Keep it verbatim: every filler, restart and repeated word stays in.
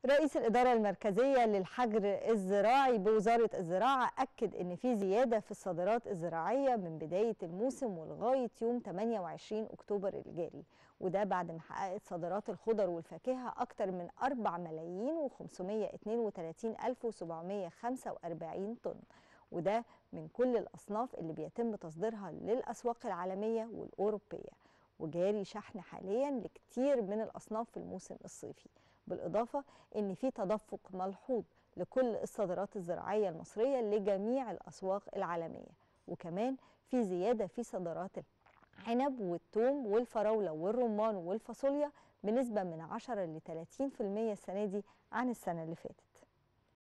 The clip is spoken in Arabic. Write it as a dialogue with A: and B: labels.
A: رئيس الإدارة المركزية للحجر الزراعي بوزارة الزراعة أكد أن في زيادة في الصادرات الزراعية من بداية الموسم ولغاية يوم ثمانية وعشرين أكتوبر الجاري، وده بعد ما حققت صادرات الخضر والفاكهة أكثر من أربعة ملايين وخمسمائة واثنين وثلاثين ألف وسبعمائة وخمسة وأربعين طن، وده من كل الأصناف اللي بيتم تصديرها للأسواق العالمية والأوروبية، وجاري شحن حاليا لكتير من الأصناف في الموسم الصيفي، بالإضافة إن في تدفق ملحوظ لكل الصادرات الزراعية المصرية لجميع الأسواق العالمية، وكمان في زيادة في صادرات العنب والثوم والفراولة والرمان والفاصوليا بنسبة من عشرة ل ثلاثين بالمئة السنة دي عن السنة اللي فاتت.